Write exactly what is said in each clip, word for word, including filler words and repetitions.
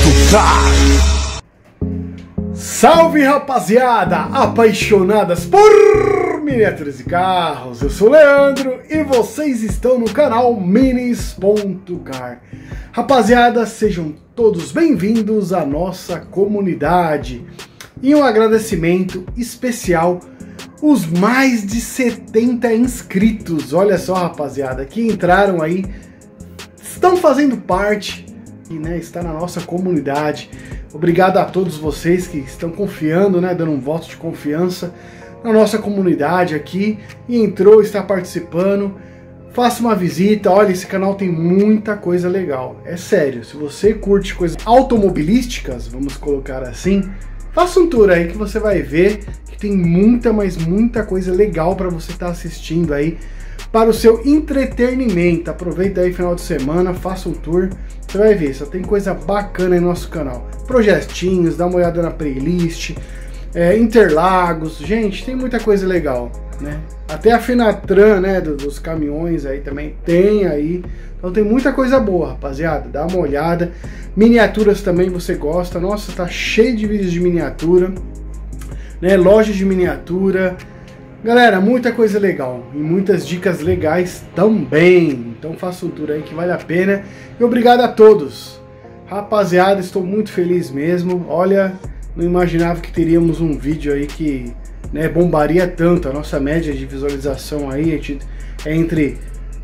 Car. Salve, rapaziada, apaixonadas por miniaturas e carros. Eu sou o Leandro e vocês estão no canal Minis.car. Rapaziada, sejam todos bem-vindos à nossa comunidade. E um agradecimento especial os mais de setenta inscritos. Olha só, rapaziada, que entraram aí, estão fazendo parte e, né, está na nossa comunidade. Obrigado a todos vocês que estão confiando, né, dando um voto de confiança na nossa comunidade aqui e entrou, está participando. Faça uma visita, olha, esse canal tem muita coisa legal. É sério, se você curte coisas automobilísticas, vamos colocar assim, faça um tour aí que você vai ver que tem muita, mas muita coisa legal para você estar assistindo aí para o seu entretenimento. Aproveita aí final de semana, faça um tour, você vai ver, só tem coisa bacana aí no nosso canal. Projetinhos, dá uma olhada na playlist, é, Interlagos, gente, tem muita coisa legal, né? Até a Fenatran, né, dos caminhões aí também tem aí. Então tem muita coisa boa, rapaziada, dá uma olhada. Miniaturas também você gosta, nossa, tá cheio de vídeos de miniatura, né, loja de miniatura. Galera, muita coisa legal e muitas dicas legais também. Então faça um tour aí que vale a pena. E obrigado a todos. Rapaziada, estou muito feliz mesmo. Olha, não imaginava que teríamos um vídeo aí que, né, bombaria tanto. A nossa média de visualização aí é entre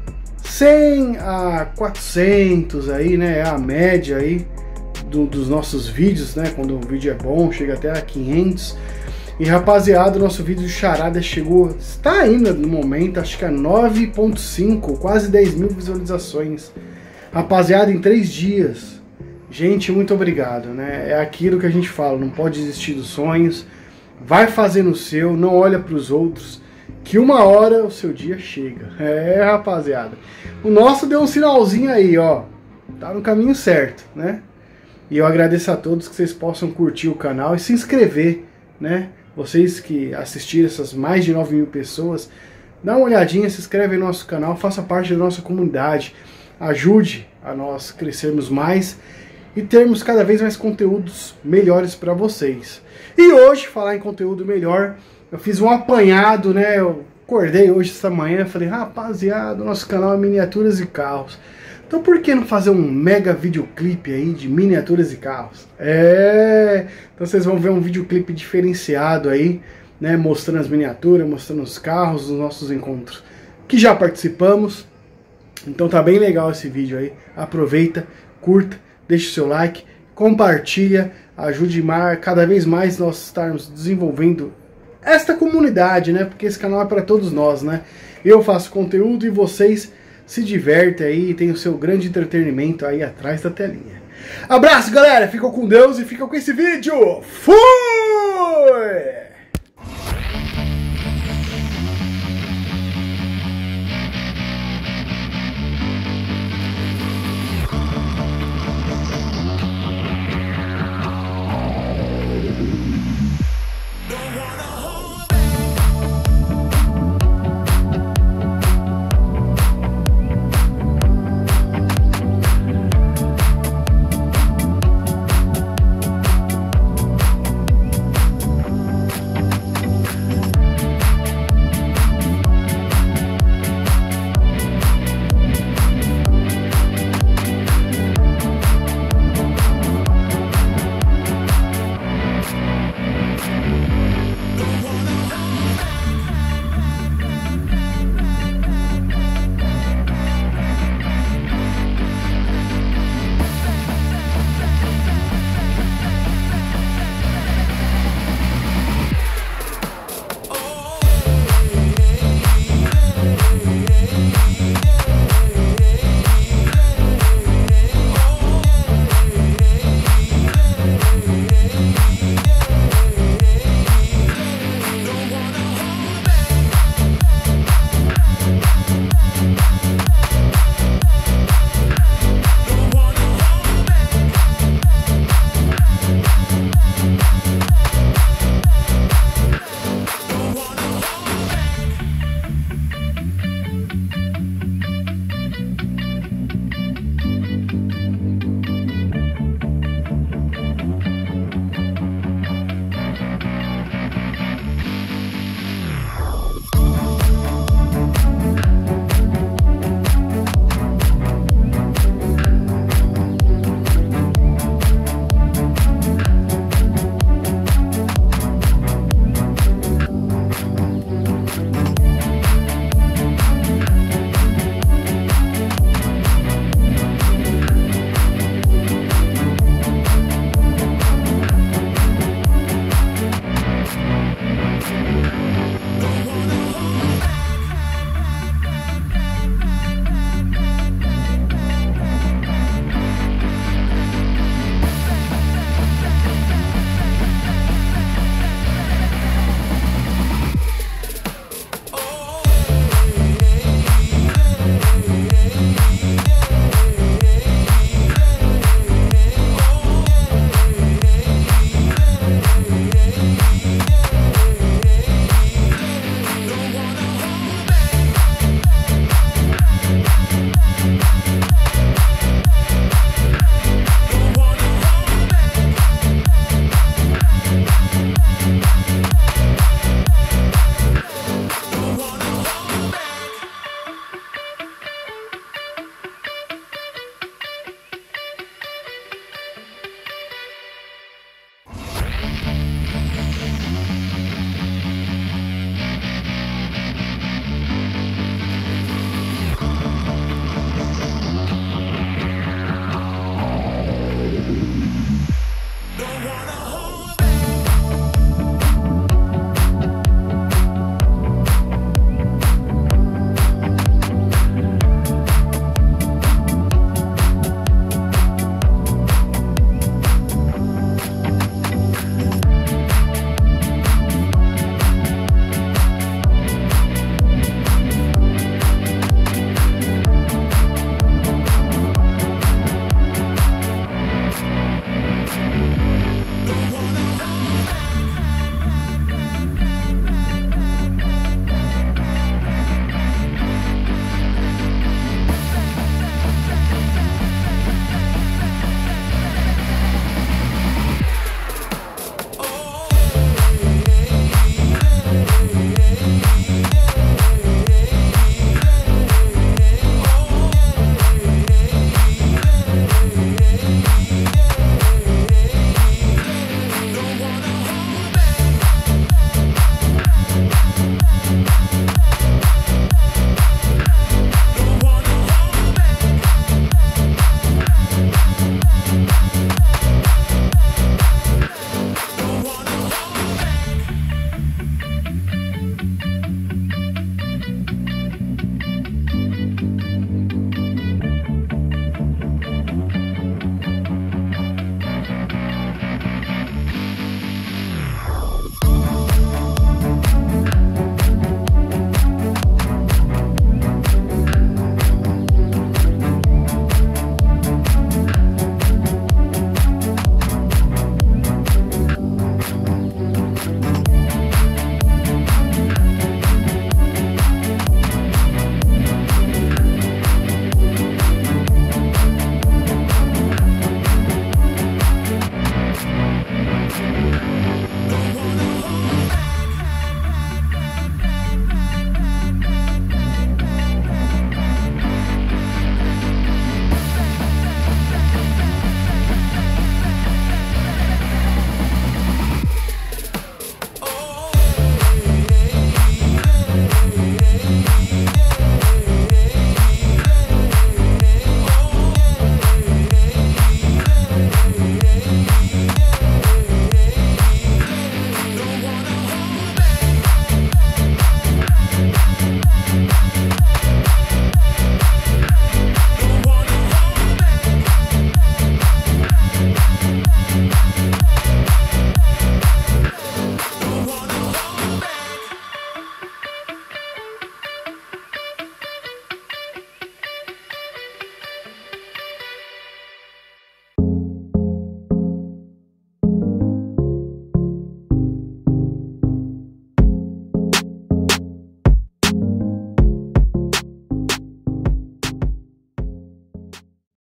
cem a quatrocentos aí, né? É a média aí do, dos nossos vídeos, né? Quando o vídeo é bom, chega até a quinhentos. E rapaziada, o nosso vídeo de charada chegou, está ainda no momento, acho que a nove ponto cinco, quase dez mil visualizações. Rapaziada, em três dias. Gente, muito obrigado, né? É aquilo que a gente fala, não pode desistir dos sonhos. Vai fazendo o seu, não olha para os outros, que uma hora o seu dia chega. É, rapaziada. O nosso deu um sinalzinho aí, ó. Tá no caminho certo, né? E eu agradeço a todos que vocês possam curtir o canal e se inscrever, né? Vocês que assistiram, essas mais de nove mil pessoas, dá uma olhadinha, se inscreve no nosso canal, faça parte da nossa comunidade, ajude a nós crescermos mais e termos cada vez mais conteúdos melhores para vocês. E hoje, falar em conteúdo melhor, eu fiz um apanhado, né? Eu acordei hoje, esta manhã, falei, rapaziada, nosso canal é Miniaturas e Carros. Então por que não fazer um mega videoclipe aí de miniaturas e carros? É, então vocês vão ver um videoclipe diferenciado aí, né, mostrando as miniaturas, mostrando os carros, os nossos encontros que já participamos. Então tá bem legal esse vídeo aí. Aproveita, curta, deixa o seu like, compartilha, ajude mais, cada vez mais nós estarmos desenvolvendo esta comunidade, né? Porque esse canal é para todos nós, né? Eu faço conteúdo e vocês se diverte aí, tem o seu grande entretenimento aí atrás da telinha. Abraço, galera, fica com Deus e fica com esse vídeo. Fui!